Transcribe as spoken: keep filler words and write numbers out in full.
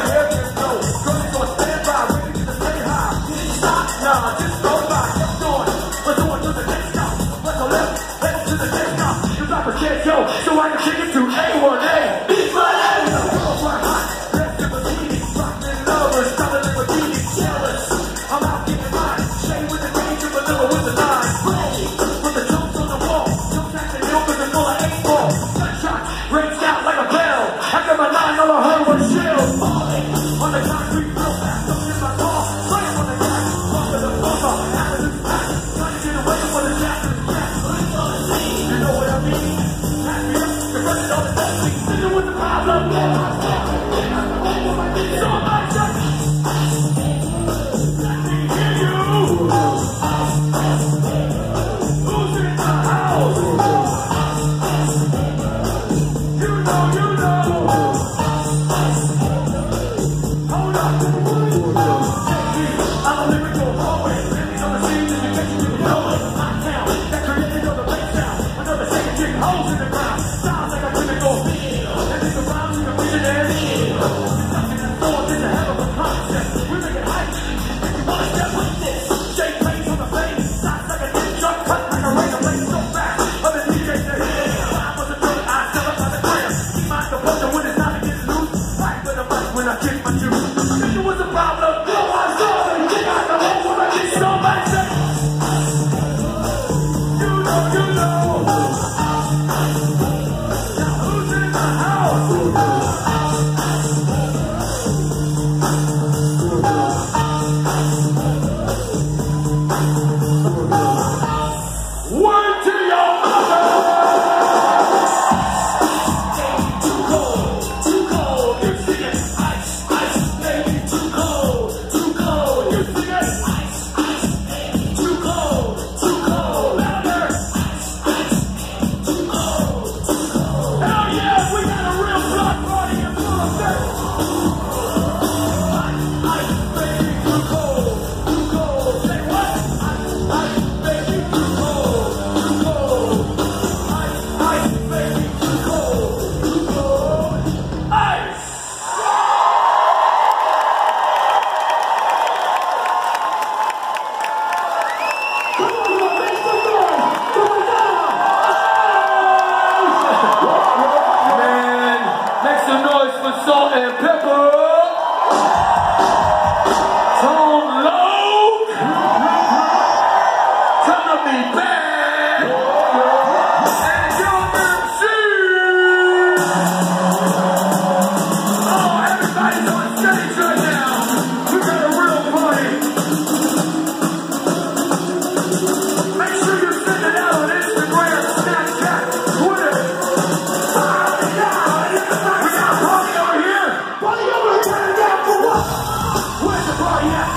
hair gets low. Girls is on standby, ready to stay high. Didn't stop, nah, just go by. Kept going, we're going to the next stop. Let's go left, let's to the next stop. You drop a jet, yo, so I can take it to A one A. Beat my ass, the girls run hot. Let's give a beat, rockin' lovers, stoppin' like a beat. Jealous, I'm out getting mine. Shade with the range of vanilla with the line. Ready, put the jumps on the wall. Jump back the hill with the full of eight ball. Gunshot, rings out like a bell. After my nine, all I heard was shells falling on the concrete floor. Back up in my car, slam on the gas. Walk to the floor, after this back. Trying to get away from the jack to the gas. You know what I mean? Pass me up, the rest of the best thing. Sitting with the problem. So much that let me hear you. Who's in the house? You know, you know. Hold up. I'm a lyrical poet. Living on the scene in the kitchen, you know it. My town, that created all the bass sound. Another second kick holes in the ground. Sounds like a critical feel. And it's around to the visionary. Nothing that thought is a hell of a concept. We make it hype. You wanna step with this? Shake pains on the face. Sounds like a dick truck cut like a razor blade so fast. Other D Js are here. I was a drug, I sell it by the gram. Keep my composure when it's time to get loose. Right with a mic when I kick my juice. If there was a problem, go on, sorry. Kick out the hole when I get somebody say. You know, you know. Now who's in the house? Word to your mother! Too cold, too cold, you sing it. Ice, ice, baby, too cold, too cold, you sing it. Ice, ice, baby, too cold, too cold, louder. Ice, ice, too cold, too cold. Hell yeah, we got a real block party in full effect. Ice, ice, baby, too cold, too cold. Say what? Ice, ice, baby, too cold, too cold. Ice, ice, baby, too cold, too cold. Ice! Come on, make some noise! Man, make some noise for Salt and Pepper! Tone low! Time to be bad! And your M C! Oh, everybody's on stage right now! We got a real party! Make sure you send it out on Instagram, Snapchat, Twitter. Oh, yeah. We got a party over here. Party over here. For what? Where's the party at?